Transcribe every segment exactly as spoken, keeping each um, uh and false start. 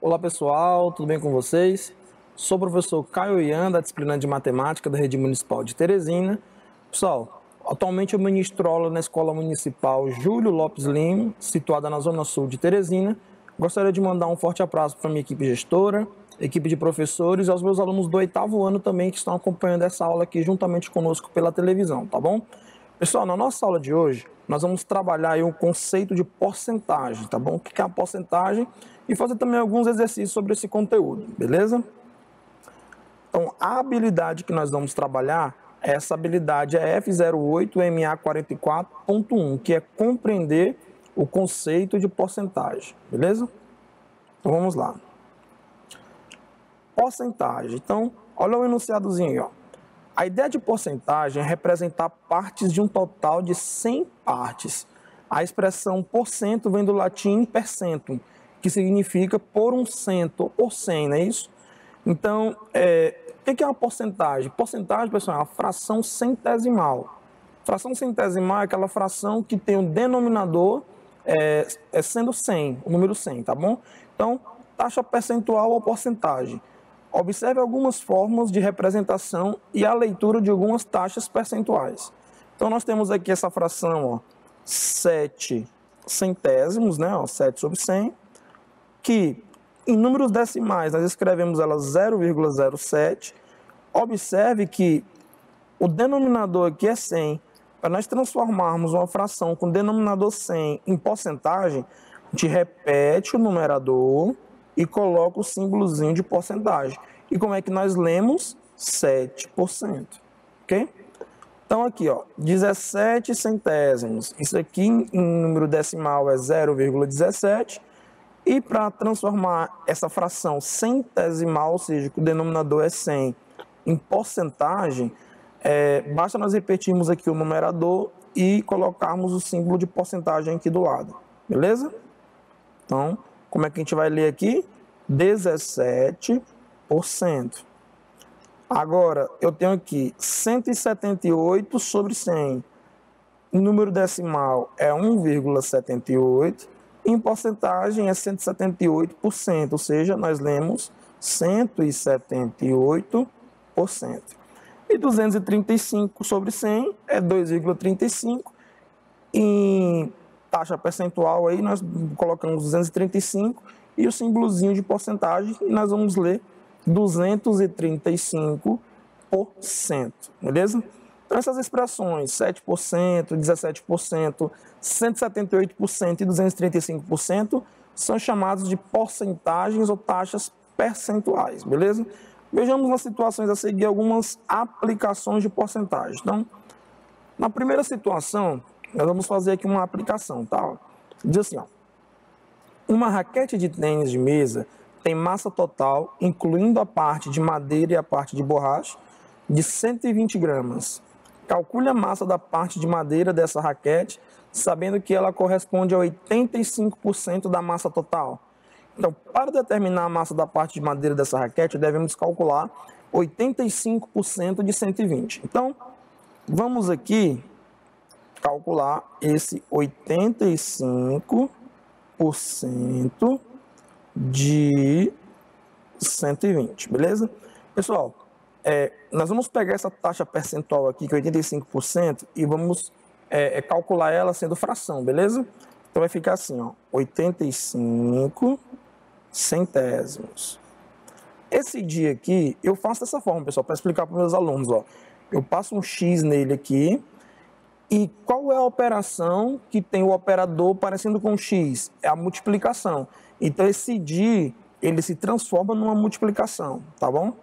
Olá pessoal, tudo bem com vocês? Sou o professor Caio Ian, da disciplina de Matemática da Rede Municipal de Teresina. Pessoal, atualmente eu ministro aula na Escola Municipal Júlio Lopes Lima, situada na Zona Sul de Teresina. Gostaria de mandar um forte abraço para a minha equipe gestora, equipe de professores e aos meus alunos do oitavo ano também que estão acompanhando essa aula aqui juntamente conosco pela televisão, tá bom? Pessoal, na nossa aula de hoje, nós vamos trabalhar aí o conceito de porcentagem, tá bom? O que é a porcentagem e fazer também alguns exercícios sobre esse conteúdo, beleza? Então, a habilidade que nós vamos trabalhar, essa habilidade é F zero oito M A quarenta e quatro ponto um, que é compreender o conceito de porcentagem, beleza? Então, vamos lá. Porcentagem. Então, olha o enunciadozinho aí, ó. A ideia de porcentagem é representar partes de um total de cem partes. A expressão por cento vem do latim percentum, que significa por um cento, ou por cem, não é isso? Então, é, o que é uma porcentagem? Porcentagem, pessoal, é uma fração centesimal. Fração centesimal é aquela fração que tem o um denominador é, é sendo cem, o número cem, tá bom? Então, taxa percentual ou porcentagem. Observe algumas formas de representação e a leitura de algumas taxas percentuais. Então, nós temos aqui essa fração, ó, sete centésimos, né, ó, sete sobre cem, que em números decimais nós escrevemos ela zero vírgula zero sete. Observe que o denominador aqui é cem. Para nós transformarmos uma fração com denominador cem em porcentagem, a gente repete o numerador e coloca o símbolozinho de porcentagem. E como é que nós lemos? sete por cento, ok? Então aqui, ó, dezessete centésimos. Isso aqui em número decimal é zero vírgula dezessete. E para transformar essa fração centesimal, ou seja, que o denominador é cem, em porcentagem, é, basta nós repetirmos aqui o numerador e colocarmos o símbolo de porcentagem aqui do lado, beleza? Então, como é que a gente vai ler aqui? dezessete por cento. Agora, eu tenho aqui cento e setenta e oito sobre cem. O número decimal é um vírgula setenta e oito. Em porcentagem é cento e setenta e oito por cento, ou seja, nós lemos cento e setenta e oito por cento. E duzentos e trinta e cinco sobre cem é dois vírgula trinta e cinco. Em taxa percentual aí nós colocamos duzentos e trinta e cinco e o símbolozinho de porcentagem e nós vamos ler duzentos e trinta e cinco por cento, beleza? Então essas expressões sete por cento, dezessete por cento, cento e setenta e oito por cento e duzentos e trinta e cinco por cento são chamados de porcentagens ou taxas percentuais, beleza? Vejamos nas situações a seguir algumas aplicações de porcentagem. Então, na primeira situação, nós vamos fazer aqui uma aplicação, tá? Diz assim, ó, uma raquete de tênis de mesa tem massa total, incluindo a parte de madeira e a parte de borracha, de cento e vinte gramas. Calcule a massa da parte de madeira dessa raquete, sabendo que ela corresponde a oitenta e cinco por cento da massa total. Então, para determinar a massa da parte de madeira dessa raquete, devemos calcular oitenta e cinco por cento de cento e vinte. Então, vamos aqui calcular esse oitenta e cinco por cento de cento e vinte, beleza? Pessoal, é, nós vamos pegar essa taxa percentual aqui, que é oitenta e cinco por cento, e vamos é, é, calcular ela sendo fração, beleza? Então vai ficar assim, ó, oitenta e cinco centésimos. Esse dia aqui, eu faço dessa forma, pessoal, para explicar para os meus alunos, ó. Eu passo um X nele aqui, e qual é a operação que tem o operador parecendo com X? É a multiplicação. Então, esse D, ele se transforma numa multiplicação, tá bom?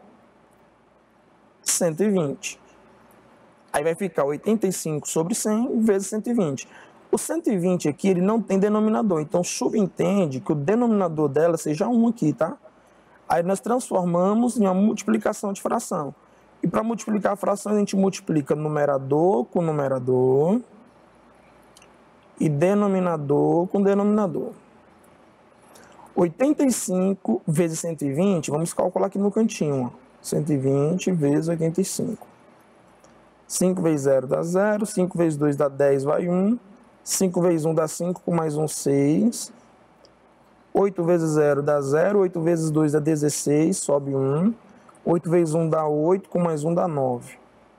cento e vinte. Aí vai ficar oitenta e cinco sobre cem vezes cento e vinte. O cento e vinte aqui, ele não tem denominador, então subentende que o denominador dela seja um aqui, tá? Aí nós transformamos em uma multiplicação de fração. E para multiplicar a fração, a gente multiplica numerador com numerador e denominador com denominador. oitenta e cinco vezes cento e vinte, vamos calcular aqui no cantinho, ó. cento e vinte vezes oitenta e cinco. cinco vezes zero dá zero, cinco vezes dois dá dez, vai um. cinco vezes um dá cinco, com mais um, seis. oito vezes zero dá zero, oito vezes dois dá dezesseis, sobe um. oito vezes um dá oito, com mais um dá nove.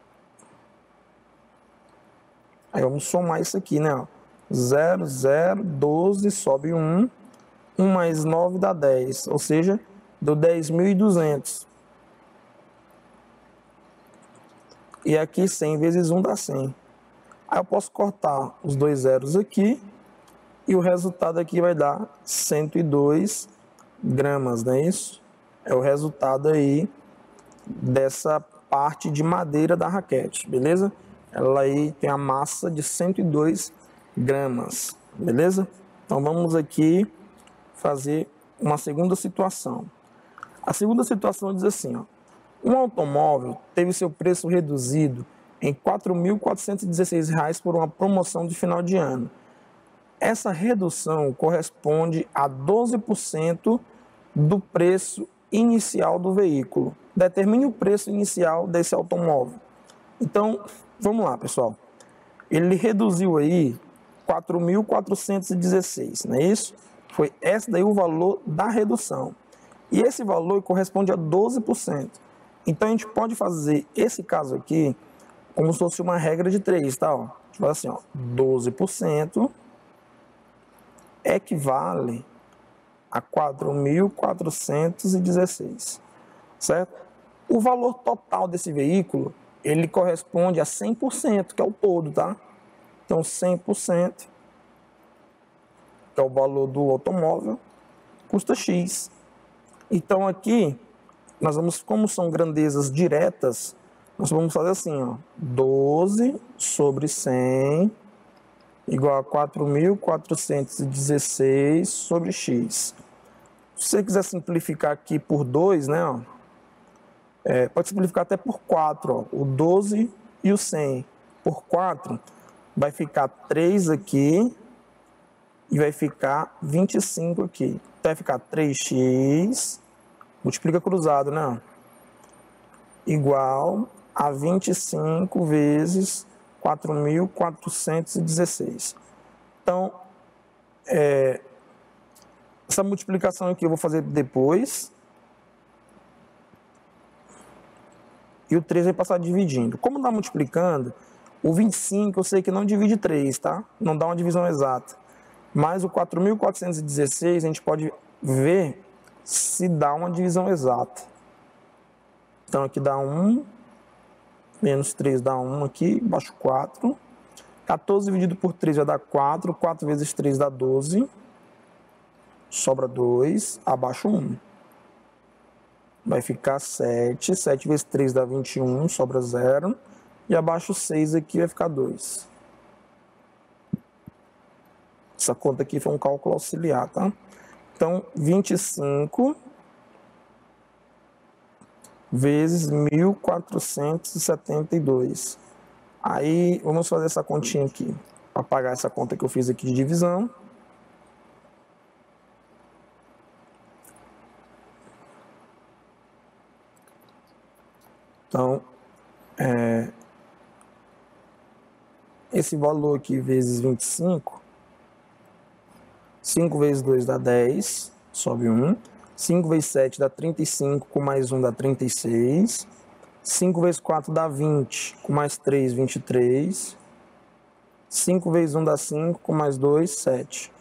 Aí vamos somar isso aqui, né? zero, zero, doze, sobe um. um mais nove dá dez, ou seja, deu dez mil e duzentos. E aqui cem vezes um dá cem. Aí eu posso cortar os dois zeros aqui e o resultado aqui vai dar cento e dois gramas, não é isso? É o resultado aí dessa parte de madeira da raquete, beleza? Ela aí tem a massa de cento e dois gramas, beleza? Então vamos aqui fazer uma segunda situação. A segunda situação diz assim, ó, um automóvel teve seu preço reduzido em quatro mil quatrocentos e dezesseis reais por uma promoção de final de ano. Essa redução corresponde a doze por cento do preço inicial do veículo. Determine o preço inicial desse automóvel. Então, vamos lá, pessoal. Ele reduziu aí quatro mil quatrocentos e dezesseis, não é isso? Foi esse daí o valor da redução. E esse valor corresponde a doze por cento. Então, a gente pode fazer esse caso aqui como se fosse uma regra de três, tá? Ó, a gente fala assim, ó, doze por cento equivale a quatro mil quatrocentos e dezesseis, certo? O valor total desse veículo, ele corresponde a cem por cento, que é o todo, tá? Então, cem por cento, que é o valor do automóvel, custa X. Então, aqui, nós vamos, como são grandezas diretas, nós vamos fazer assim, ó, doze sobre cem igual a quatro mil quatrocentos e dezesseis sobre X. Se você quiser simplificar aqui por dois, né, ó, é, pode simplificar até por quatro, ó, o doze e o cem. Por quatro, vai ficar três aqui e vai ficar vinte e cinco aqui. Então vai ficar três x, multiplica cruzado, né, igual a vinte e cinco vezes quatro mil quatrocentos e dezesseis. Então, é, essa multiplicação aqui eu vou fazer depois. E o três vai passar dividindo. Como está multiplicando, o vinte e cinco eu sei que não divide três, tá? Não dá uma divisão exata. Mas o quatro mil quatrocentos e dezesseis a gente pode ver se dá uma divisão exata. Então aqui dá um. Menos três dá um aqui, baixo quatro. quatorze dividido por três vai dar quatro. quatro vezes três dá doze. Sobra dois, abaixo um. Vai ficar sete. sete vezes três dá vinte e um, sobra zero. E abaixo seis aqui vai ficar dois. Essa conta aqui foi um cálculo auxiliar, tá? Então, vinte e cinco vezes mil quatrocentos e setenta e dois. Aí, vamos fazer essa continha aqui, para pagar essa conta que eu fiz aqui de divisão. Então, é, esse valor aqui vezes vinte e cinco, cinco vezes dois dá dez, sobe um. cinco vezes sete dá trinta e cinco, com mais um dá trinta e seis. cinco vezes quatro dá vinte, com mais três, vinte e três. cinco vezes um dá cinco, com mais dois, sete.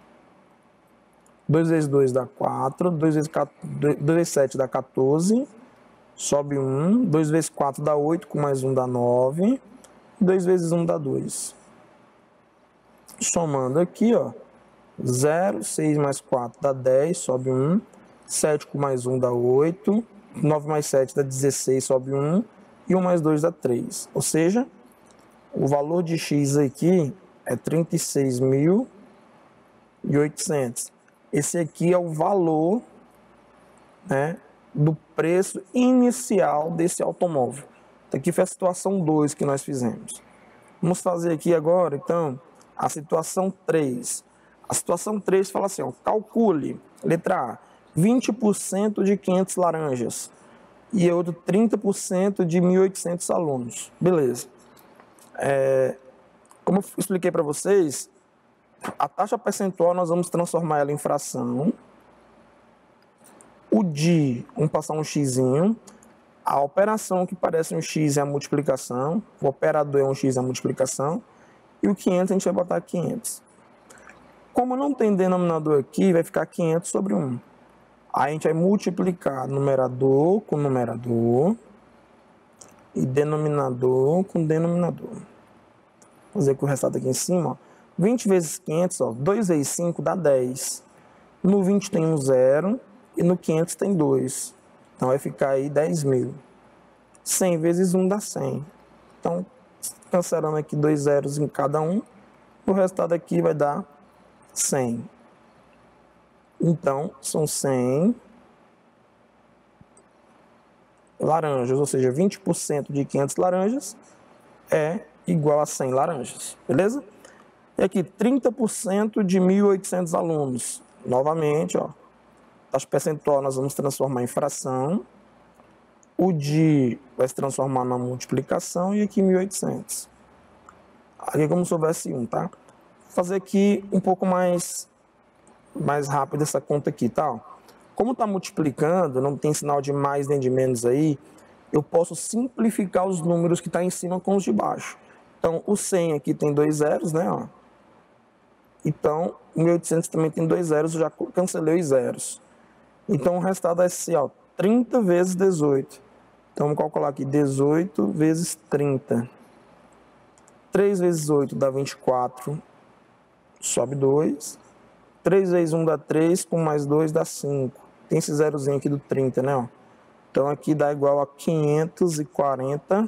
dois vezes dois dá quatro, dois vezes, dois vezes sete dá quatorze, sobe um. dois vezes quatro dá oito, com mais um dá nove. dois vezes um dá dois. Somando aqui, ó, zero, seis mais quatro dá dez, sobe um. sete com mais um dá oito. nove mais sete dá dezesseis, sobe um. E um mais dois dá três. Ou seja, o valor de X aqui é trinta e seis mil e oitocentos. Esse aqui é o valor, né, do preço inicial desse automóvel. Então, aqui foi a situação dois que nós fizemos. Vamos fazer aqui agora, então, a situação três. A situação três fala assim, ó, calcule, letra A, vinte por cento de quinhentas laranjas e outro trinta por cento de mil e oitocentos alunos. Beleza. É, como eu expliquei para vocês, a taxa percentual nós vamos transformar ela em fração O de, vamos passar um xizinho. A operação que parece um x é a multiplicação. O operador é um x é a multiplicação. E o quinhentos a gente vai botar quinhentos. Como não tem denominador aqui, vai ficar quinhentos sobre um. Aí a gente vai multiplicar numerador com numerador e denominador com denominador. Vou fazer com o resultado aqui em cima. Ó. vinte vezes quinhentos, ó, dois vezes cinco dá dez. No vinte tem um zero e no quinhentos tem dois. Então vai ficar aí dez mil. cem vezes um dá cem. Então, cancelando aqui dois zeros em cada um, o resultado aqui vai dar cem. Então, são cem laranjas, ou seja, vinte por cento de quinhentas laranjas é igual a cem laranjas, beleza? E aqui, trinta por cento de mil e oitocentos alunos. Novamente, ó, taxa percentual nós vamos transformar em fração. O de vai se transformar na multiplicação e aqui mil e oitocentos. Aqui é como se houvesse um, tá? Vou fazer aqui um pouco mais, mais rápido essa conta aqui, tá? Como está multiplicando, não tem sinal de mais nem de menos aí, eu posso simplificar os números que estão tá em cima com os de baixo. Então, o cem aqui tem dois zeros, né? Ó. Então, o mil e oitocentos também tem dois zeros, eu já cancelei os zeros. Então, o resultado vai ser, ó, trinta vezes dezoito. Então, vamos calcular aqui, dezoito vezes trinta. três vezes oito dá vinte e quatro, sobe dois. três vezes um dá três, com mais dois dá cinco. Tem esse zerozinho aqui do trinta, né? Ó. Então, aqui dá igual a quinhentos e quarenta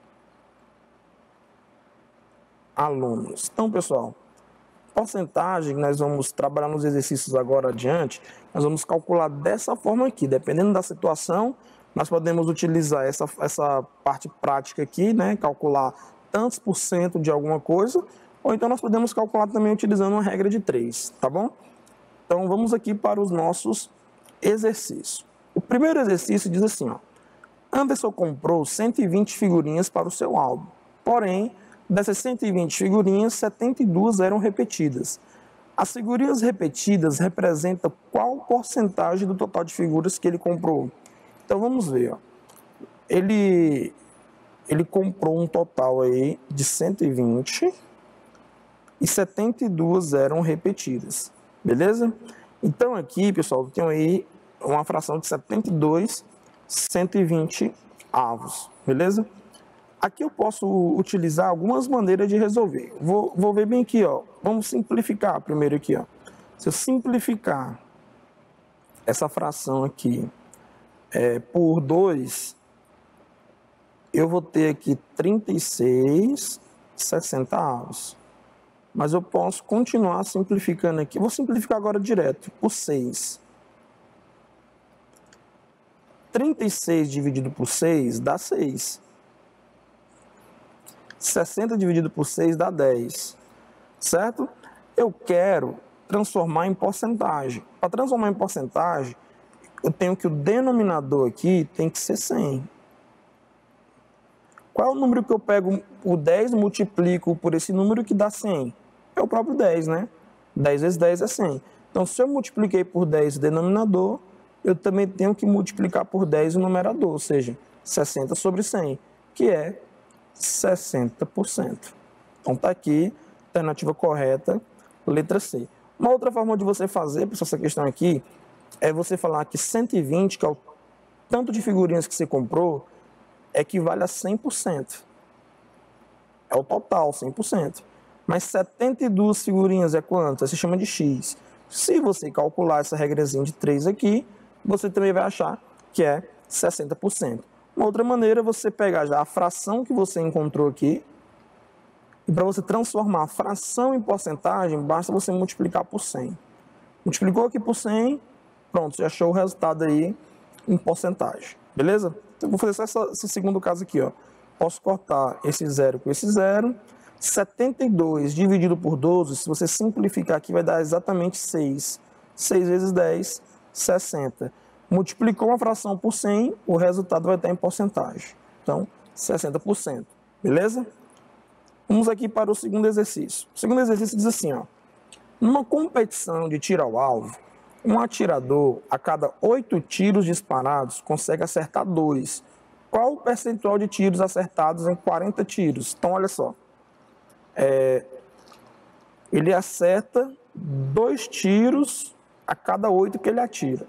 alunos. Então, pessoal, porcentagem, nós vamos trabalhar nos exercícios agora adiante, nós vamos calcular dessa forma aqui. Dependendo da situação, nós podemos utilizar essa, essa parte prática aqui, né? Calcular tantos por cento de alguma coisa, ou então nós podemos calcular também utilizando uma regra de três, tá bom? Então, vamos aqui para os nossos exercícios. O primeiro exercício diz assim, ó. Anderson comprou cento e vinte figurinhas para o seu álbum. Porém, dessas cento e vinte figurinhas, setenta e duas eram repetidas. As figurinhas repetidas representam qual porcentagem do total de figuras que ele comprou? Então, vamos ver, ó. Ele, ele comprou um total aí de cento e vinte e setenta e duas eram repetidas. Beleza? Então, aqui, pessoal, eu tenho aí uma fração de setenta e dois, cento e vinte avos. Beleza? Aqui eu posso utilizar algumas maneiras de resolver. Vou, vou ver bem aqui, ó. Vamos simplificar primeiro aqui, ó. Se eu simplificar essa fração aqui é, por dois, eu vou ter aqui trinta e seis, sessenta avos. Mas eu posso continuar simplificando aqui. Vou simplificar agora direto, por seis. trinta e seis dividido por seis dá seis. sessenta dividido por seis dá dez. Certo? Eu quero transformar em porcentagem. Para transformar em porcentagem, eu tenho que o denominador aqui tem que ser cem. Qual é o número que eu pego o dez, multiplico por esse número que dá cem? É o próprio dez, né? dez vezes dez é cem. Então, se eu multipliquei por dez o denominador, eu também tenho que multiplicar por dez o numerador, ou seja, sessenta sobre cem, que é sessenta por cento. Então, está aqui, alternativa correta, letra C. Uma outra forma de você fazer, pessoal, essa questão aqui, é você falar que cento e vinte, que é o tanto de figurinhas que você comprou, equivale a cem por cento. É o total, cem por cento. Mas setenta e duas figurinhas é quanto? Você chama de X. Se você calcular essa regrazinha de três aqui, você também vai achar que é sessenta por cento. Uma outra maneira é você pegar já a fração que você encontrou aqui, e para você transformar a fração em porcentagem, basta você multiplicar por cem. Multiplicou aqui por cem, pronto, já achou o resultado aí em porcentagem. Beleza? Então, vou fazer só essa, esse segundo caso aqui, ó. Posso cortar esse zero com esse zero. setenta e dois dividido por doze, se você simplificar aqui, vai dar exatamente seis. seis vezes dez, sessenta. Multiplicou uma fração por cem, o resultado vai estar em porcentagem. Então, sessenta por cento. Beleza? Vamos aqui para o segundo exercício. O segundo exercício diz assim, ó. Numa competição de tiro ao alvo, Um atirador, a cada oito tiros disparados, consegue acertar dois. Qual o percentual de tiros acertados em quarenta tiros? Então, olha só. É, ele acerta dois tiros a cada oito que ele atira.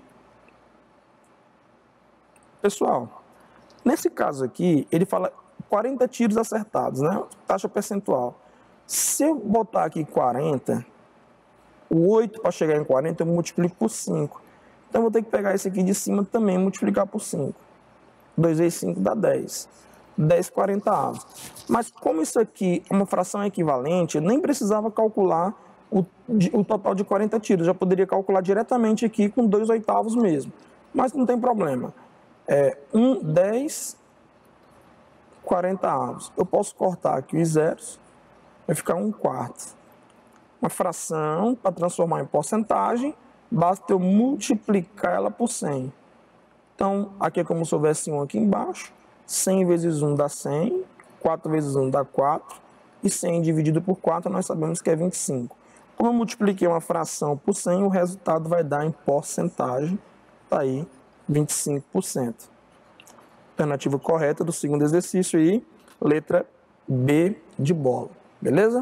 Pessoal, nesse caso aqui, ele fala quarenta tiros acertados, né? Taxa percentual. Se eu botar aqui quarenta, o oito para chegar em quarenta eu multiplico por cinco. Então, eu vou ter que pegar esse aqui de cima também e multiplicar por cinco. dois vezes cinco dá dez. dez quarenta avos. Mas como isso aqui é uma fração equivalente, eu nem precisava calcular o, o total de quarenta tiros. Eu já poderia calcular diretamente aqui com dois oitavos mesmo. Mas não tem problema. É um, dez, quarenta avos. Eu posso cortar aqui os zeros, vai ficar um quarto. Uma fração, para transformar em porcentagem, basta eu multiplicar ela por cem. Então, aqui é como se houvesse um aqui embaixo. cem vezes um dá cem, quatro vezes um dá quatro, e cem dividido por quatro nós sabemos que é vinte e cinco. Como eu multipliquei uma fração por cem, o resultado vai dar em porcentagem, está aí, vinte e cinco por cento. Alternativa correta do segundo exercício aí, letra B de bola, beleza?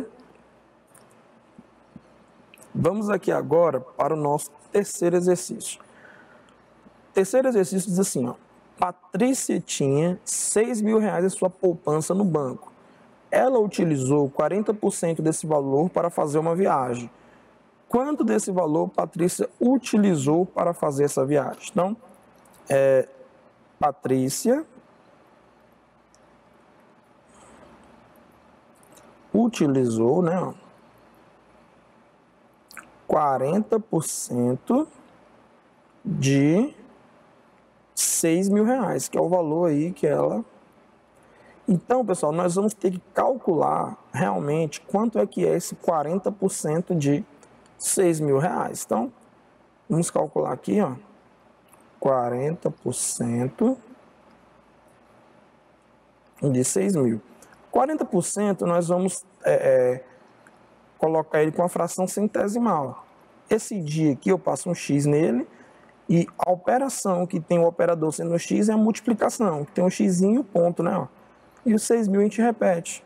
Vamos aqui agora para o nosso terceiro exercício. O terceiro exercício diz assim, ó. Patrícia tinha seis mil reais em sua poupança no banco. Ela utilizou quarenta por cento desse valor para fazer uma viagem. Quanto desse valor Patrícia utilizou para fazer essa viagem? Então, é, Patrícia utilizou, né, quarenta por cento de seis mil reais, que é o valor aí que ela... Então, pessoal, nós vamos ter que calcular realmente quanto é que é esse quarenta por cento de seis mil reais. Então, vamos calcular aqui, ó, quarenta por cento de seis mil. quarenta por cento nós vamos é, é, colocar ele com a fração centesimal. Esse dia aqui eu passo um x nele, e a operação que tem o operador sendo o x é a multiplicação, que tem um xzinho, ponto, né? Ó. E os seis mil a gente repete.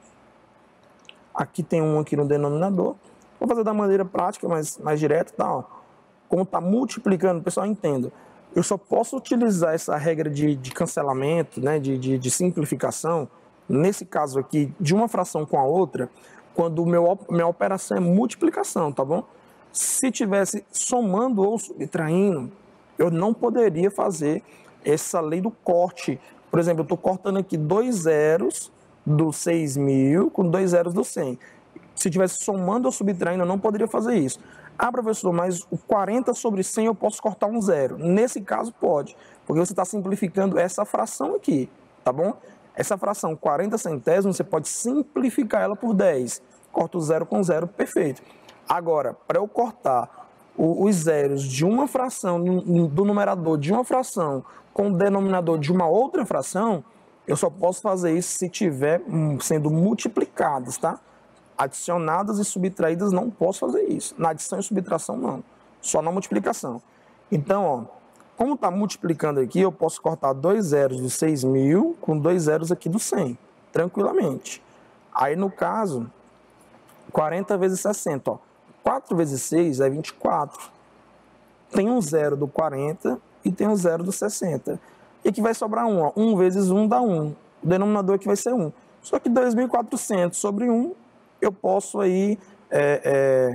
Aqui tem um aqui no denominador. Vou fazer da maneira prática, mais, mais direta, tá? Ó. Como está multiplicando, pessoal, entenda. Eu só posso utilizar essa regra de, de cancelamento, né? de, de, de simplificação, nesse caso aqui, de uma fração com a outra, quando o meu, minha operação é multiplicação, tá bom? Se tivesse somando ou subtraindo, eu não poderia fazer essa lei do corte. Por exemplo, eu estou cortando aqui dois zeros do seis mil com dois zeros do cem. Se tivesse somando ou subtraindo, eu não poderia fazer isso. Ah, professor, mas o quarenta sobre cem eu posso cortar um zero. Nesse caso, pode, porque você está simplificando essa fração aqui, tá bom? Essa fração quarenta centésimos, você pode simplificar ela por dez. Corta o zero com zero, perfeito. Agora, para eu cortar os zeros de uma fração, do numerador de uma fração com o denominador de uma outra fração, eu só posso fazer isso se tiver sendo multiplicadas, tá? Adicionadas e subtraídas não posso fazer isso. Na adição e subtração não, só na multiplicação. Então, ó, como está multiplicando aqui, eu posso cortar dois zeros do seis mil com dois zeros aqui do cem, tranquilamente. Aí, no caso, quarenta vezes sessenta, ó. quatro vezes seis é vinte e quatro. Tem um zero do quarenta e tem um zero do sessenta. E aqui vai sobrar um, ó. um vezes um dá um. O denominador aqui vai ser um. Só que dois mil e quatrocentos sobre um, eu posso aí... É, é,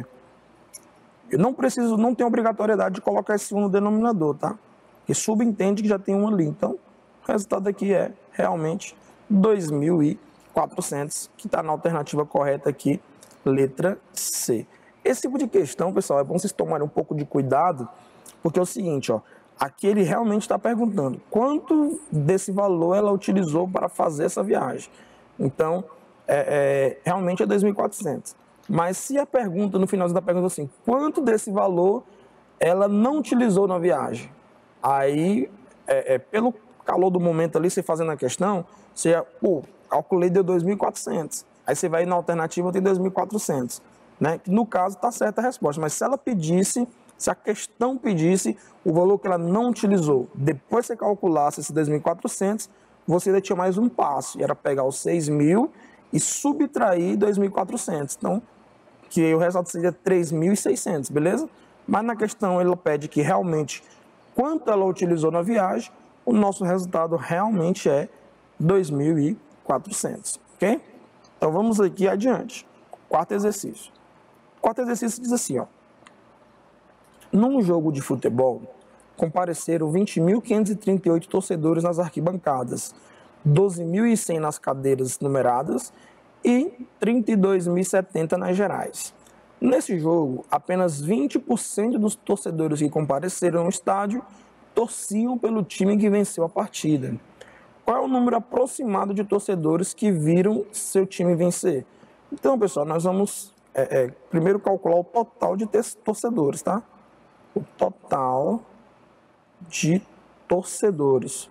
eu não preciso, não tenho obrigatoriedade de colocar esse um no denominador, tá? Porque subentende que já tem um ali. Então, o resultado aqui é realmente dois mil e quatrocentos, que está na alternativa correta aqui, letra C. Esse tipo de questão, pessoal, é bom vocês tomarem um pouco de cuidado, porque é o seguinte, ó, aqui ele realmente está perguntando quanto desse valor ela utilizou para fazer essa viagem. Então, é, é, realmente é dois mil e quatrocentos. Mas se a pergunta, no final da pergunta assim, quanto desse valor ela não utilizou na viagem? Aí, é, é, pelo calor do momento ali, você fazendo a questão, você, pô, calculei deu dois mil e quatrocentos. Aí você vai na alternativa, tem dois mil e quatrocentos. Né? No caso, está certa a resposta, mas se ela pedisse Se a questão pedisse o valor que ela não utilizou, depois que você calculasse esse dois mil e quatrocentos, você ainda tinha mais um passo, e era pegar os seis mil e subtrair dois mil e quatrocentos. Então, que o resultado seria três mil e seiscentos, beleza? Mas na questão ela pede que realmente quanto ela utilizou na viagem, o nosso resultado realmente é dois mil e quatrocentos, ok? Então vamos aqui adiante. Quarto exercício. O quarto exercício diz assim, ó. Num jogo de futebol, compareceram vinte mil quinhentos e trinta e oito torcedores nas arquibancadas, doze mil e cem nas cadeiras numeradas e trinta e dois mil e setenta nas gerais. Nesse jogo, apenas vinte por cento dos torcedores que compareceram no estádio torciam pelo time que venceu a partida. Qual é o número aproximado de torcedores que viram seu time vencer? Então, pessoal, nós vamos é, é, primeiro calcular o total de torcedores, tá? O total de torcedores.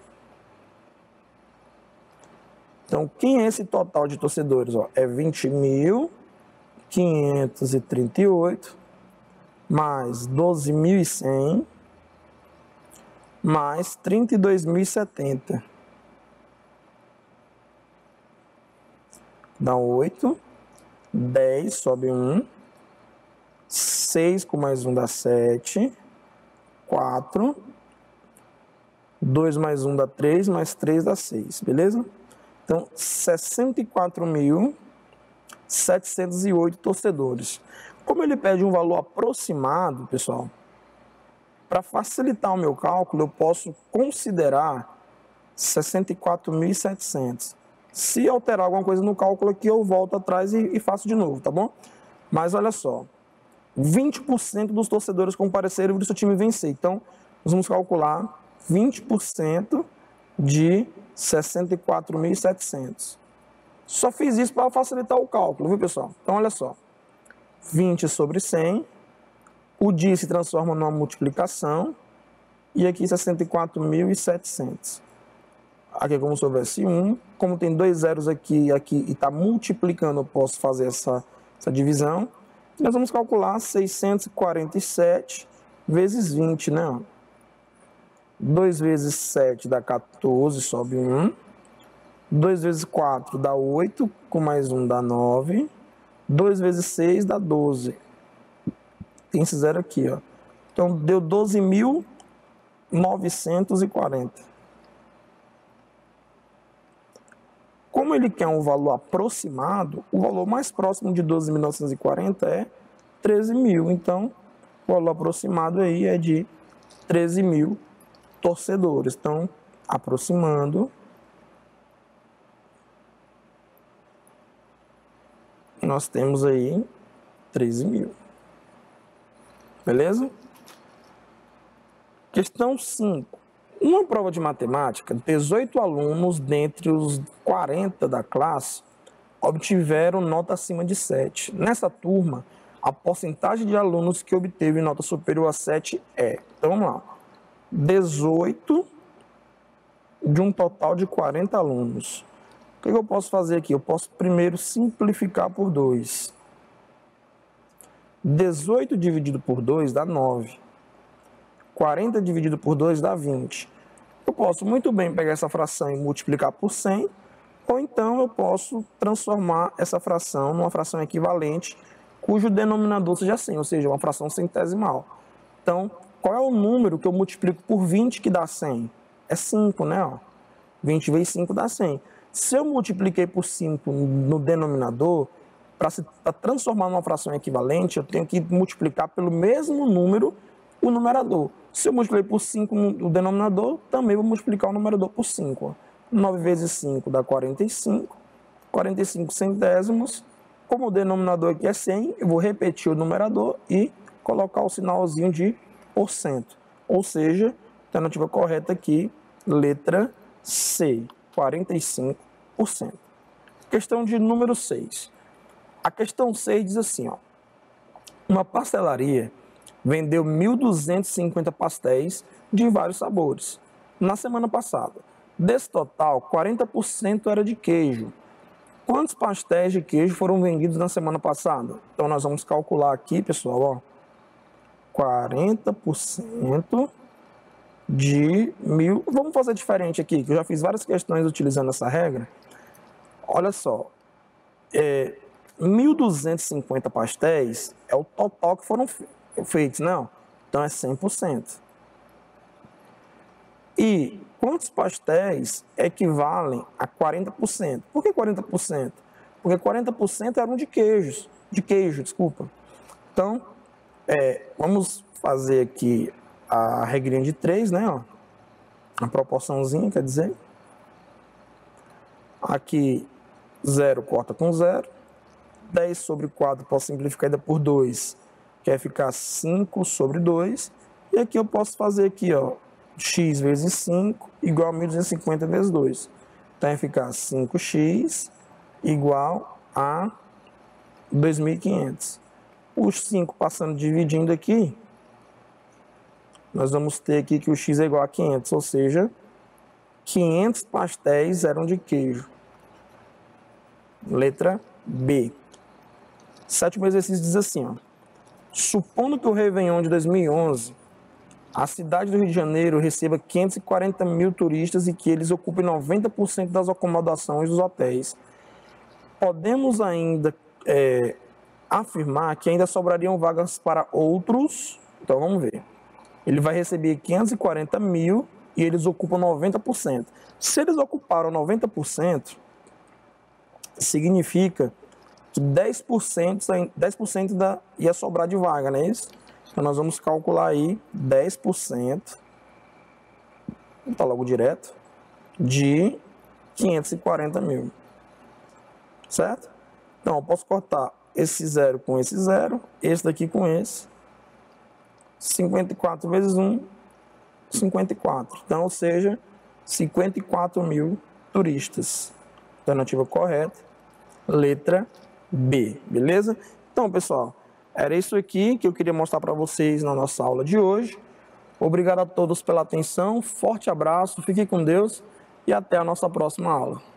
Então, quem é esse total de torcedores? Ó, é vinte mil quinhentos e trinta e oito mais doze mil e cem mais trinta e dois mil e setenta. Dá oito, dez, sobe um, seis com mais um dá sete, quatro, dois mais um dá três, mais três dá seis, beleza? Então, sessenta e quatro mil setecentos e oito torcedores. Como ele pede um valor aproximado, pessoal, para facilitar o meu cálculo, eu posso considerar sessenta e quatro mil e setecentos. Se alterar alguma coisa no cálculo aqui, eu volto atrás e, e faço de novo, tá bom? Mas olha só, vinte por cento dos torcedores compareceram e viram seu time vencer. Então, nós vamos calcular vinte por cento de sessenta e quatro mil e setecentos. Só fiz isso para facilitar o cálculo, viu, pessoal? Então, olha só. vinte sobre cem. O dia se transforma numa multiplicação. E aqui sessenta e quatro mil e setecentos. Aqui é como se houvesse um. Como tem dois zeros aqui, aqui e está multiplicando, eu posso fazer essa, essa divisão. Nós vamos calcular seiscentos e quarenta e sete vezes vinte, né? dois vezes sete dá quatorze, sobe um. dois vezes quatro dá oito, com mais um dá nove. dois vezes seis dá doze. Tem esse zero aqui, ó. Então, deu doze mil novecentos e quarenta. Como ele quer um valor aproximado, o valor mais próximo de doze mil novecentos e quarenta é treze mil. Então, o valor aproximado aí é de treze mil torcedores. Então, aproximando, nós temos aí treze mil. Beleza? Questão cinco. Numa prova de matemática, dezoito alunos dentre os quarenta da classe obtiveram nota acima de sete. Nessa turma, a porcentagem de alunos que obteve nota superior a sete é... Então, vamos lá. dezoito de um total de quarenta alunos. O que eu posso fazer aqui? Eu posso primeiro simplificar por dois. dezoito dividido por dois dá nove. quarenta dividido por dois dá vinte. Eu posso muito bem pegar essa fração e multiplicar por cem, ou então eu posso transformar essa fração numa fração equivalente, cujo denominador seja cem, ou seja, uma fração centesimal. Então, qual é o número que eu multiplico por vinte que dá cem? É cinco, né? Ó. vinte vezes cinco dá cem. Se eu multipliquei por cinco no denominador, para transformar numa fração equivalente, eu tenho que multiplicar pelo mesmo número o numerador. Se eu multiplicar por cinco no denominador, também vou multiplicar o numerador por cinco. nove vezes cinco dá quarenta e cinco. quarenta e cinco centésimos. Como o denominador aqui é cem, eu vou repetir o numerador e colocar o sinalzinho de porcento. Ou seja, a alternativa correta aqui, letra C, quarenta e cinco por cento. Questão de número seis. A questão seis diz assim, ó. Uma pastelaria vendeu mil duzentos e cinquenta pastéis de vários sabores na semana passada. Desse total, quarenta por cento era de queijo. Quantos pastéis de queijo foram vendidos na semana passada? Então, nós vamos calcular aqui, pessoal, ó. quarenta por cento de mil. Vamos fazer diferente aqui, que eu já fiz várias questões utilizando essa regra. Olha só, é, mil duzentos e cinquenta pastéis é o total que foram feitos, não? Então é cem por cento. E quantos pastéis equivalem a quarenta por cento? Por que quarenta por cento? Porque quarenta por cento eram de queijos, de queijo, desculpa. Então, é, vamos fazer aqui a regrinha de três, né? Ó, a proporçãozinha, quer dizer. Aqui, zero corta com zero. dez sobre quatro posso simplificar ainda por dois, que vai ficar cinco sobre dois. E aqui eu posso fazer aqui, ó, x vezes cinco igual a mil duzentos e cinquenta vezes dois. Então vai ficar cinco x igual a dois mil e quinhentos. Os cinco passando dividindo aqui, nós vamos ter aqui que o x é igual a quinhentos, ou seja, quinhentos pastéis eram de queijo. Letra B. Sétimo exercício diz assim, ó. Supondo que o Réveillon de dois mil e onze, a cidade do Rio de Janeiro receba quinhentos e quarenta mil turistas e que eles ocupem noventa por cento das acomodações dos hotéis, podemos ainda é, afirmar que ainda sobrariam vagas para outros. Então vamos ver. Ele vai receber quinhentos e quarenta mil e eles ocupam noventa por cento. Se eles ocuparam noventa por cento, significa que dez por cento, dez por cento da, ia sobrar de vaga, não é isso? Então nós vamos calcular aí dez por cento, tá logo direto, de quinhentos e quarenta mil. Certo? Então eu posso cortar esse zero com esse zero, esse daqui com esse. cinquenta e quatro vezes um, cinquenta e quatro. Então, ou seja, cinquenta e quatro mil turistas. Alternativa correta, letra B, beleza? Então, pessoal, era isso aqui que eu queria mostrar para vocês na nossa aula de hoje. Obrigado a todos pela atenção, forte abraço, fique com Deus e até a nossa próxima aula.